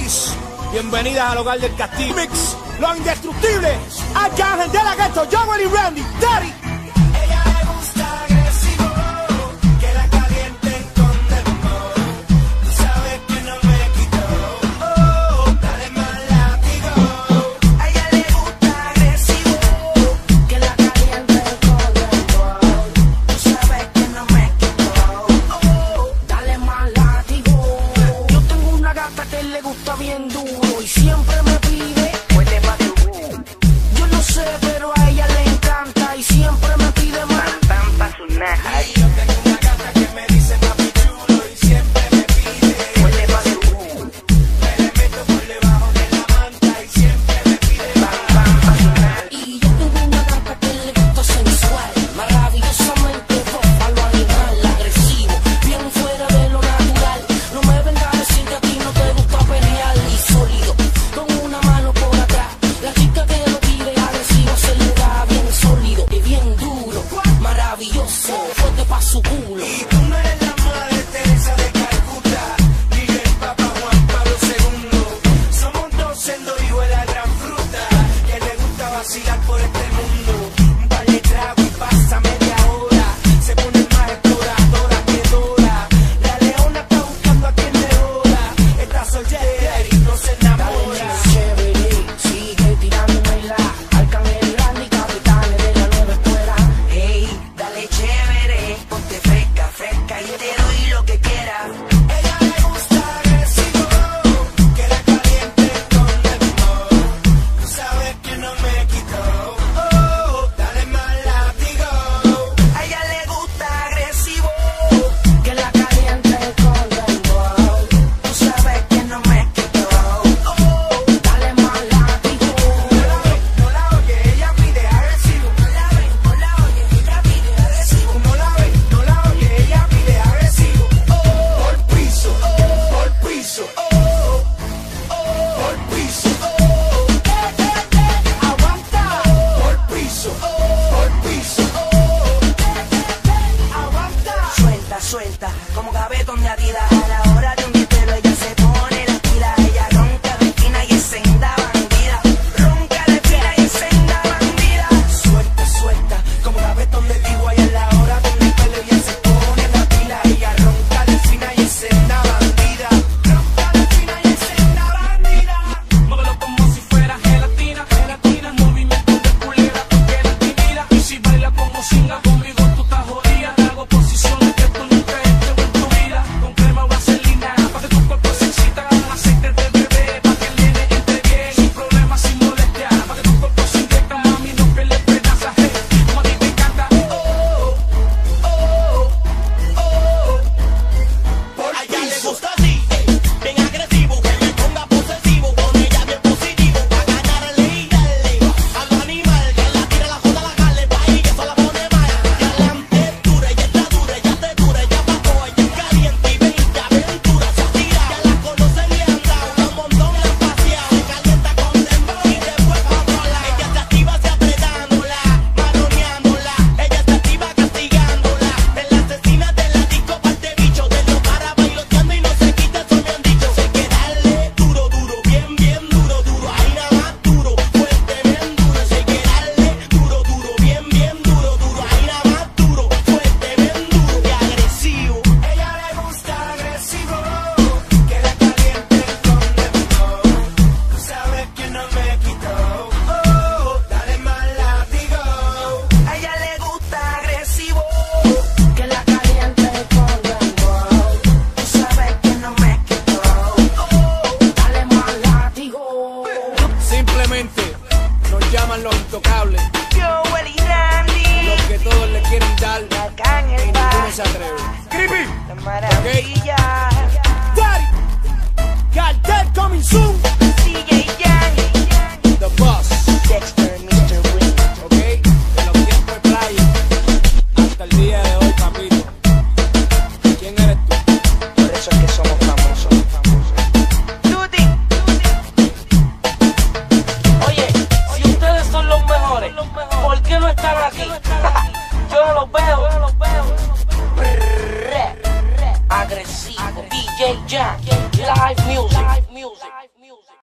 ladies, bienvenidas al hogar del castillo. Mix, los indestructibles, Arcángel de la Ghetto, Joel y Randy, Daddy. Ella le gusta agresivo, que la calienten con dembow. Tú sabes que no me quito, dale más látigo. A ella le gusta agresivo, que la calienten con dembow. Tú sabes que no me quito, dale más látigo. Yo tengo una gata que le gusta bien duro y siempre me pide, huele pa' tu. Yo no sé, pero a ella le encanta y siempre me pide más. Y yo tengo una gata que me dice papi chulo y siempre me pide, Huele pa' tu. me le meto por debajo de la manta y siempre me pide más. Y yo tengo una gata que le gusta sensual, maravillosamente bófalo, animal, agresivo, bien fuera de lo natural. No me vengas a decir que a ti no te gusta pelear y sólido, con una mano por atrás. La chica que lo pide agresivo se le da bien sólido y bien duro, maravilloso, fuerte pa' su culo. Y tú no eres la madre Teresa de Calcuta, ni el Papa Juan Pablo II. Somos dos siendo hijos de la gran fruta, que le gusta vacilar por este mundo. Un par de tragos y pasa media hora, se pone más exploradora que Dora. La leona está buscando a quien le joda, está soltera y no se enamora. Chévere, sigue tirándomela, Arcángel y Randy, capitanes de la nueva escuela. Hey, dale chévere, ponte fresca, fresca y te doy lo que quieras. Ella le gusta agresivo, que la caliente con dembow. Tú sabes que no me quito, dale más látigo. A ella le gusta agresivo, que la caliente con dembow. Tú sabes que no me quito, dale más látigo. No la oye, ella pide agresivo. No la ves, no la oyes, ella pide agresivo. No la ve, no la oye, ella pide agresivo. Por piso, por piso, por piso, Aguanta, por piso, por piso. aguanta. Suelta, suelta, como gavetón de Adidas. A la hora de un guitero ella se pone las pilas. Ella ronca de esquina y es senda bandida. Ronca de esquina y es senda bandida. Suelta, suelta, como gavetón de digo y a la hora de mi pelo ella se pone la pila. Ella ronca de fina y es una bandida. Ronca de fina y es una bandida. Móvelo como si fuera gelatina, gelatina, movimiento de culera porque la intimida. Y si baila como singa conmigo tú estás jodida. Te hago posiciones que tú nunca has hecho en tu vida. Con crema o vaselina, pa' que tu cuerpo se excita. Con aceite de bebé, pa' que el nene entre bien. Sin problemas, sin molestia, pa' que tu cuerpo se inyecta. Mami, no que le pedaza, hey, como a ti te encanta. A ella le gusta así, bien agresivo, que me ponga posesivo, con ella bien positivo, pa' ganarle y darle a los animales, que la tira, la joda, la jale, pa' ahí que eso la pone mal. Que adelante es dura, ella está dura, ella te dura, ella bajó, ella es caliente y veinte aventura, se tira, ya la conocen y han dado, un montón la han paseado, se calienta con dembow y después pa' otro lado. Ella se activa, se apretándola, maroneándola, ella se activa castigándola, es la asesina de la disco, parte bicho, de lo para bailoteando y no se quita, eso me han dicho. Sé que darle duro, duro, bien, bien duro, duro, ahí nada más duro, fuerte, bien duro. Sé que darle duro, duro, bien, bien duro, duro, ahí nada más duro, fuerte, bien duro y agresivo. Ella le gusta agresivo, que la caliente con dembow. Tú sabes que no me quito, dale más látigo. A ella le gusta agresivo, que la caliente con dembow. Tú sabes que no me quito, dale más látigo. Simplemente nos llaman los intocables, Joel y Randy, los que todos le quieren dar Arcángel, y ninguno se atreve. Creepy, la maravilla. Daddy, Cartel coming soon, DJ Yang, the boss, Dexter, Mr. Wing. ok, de los tiempos de playa hasta el día de hoy, papito. ¿Quién eres tú? Por eso es que somos famosos. Tuti. Oye, si ustedes son los mejores, ¿por qué no están aquí? Yo no los veo. Agresivo, DJ Jack, live music.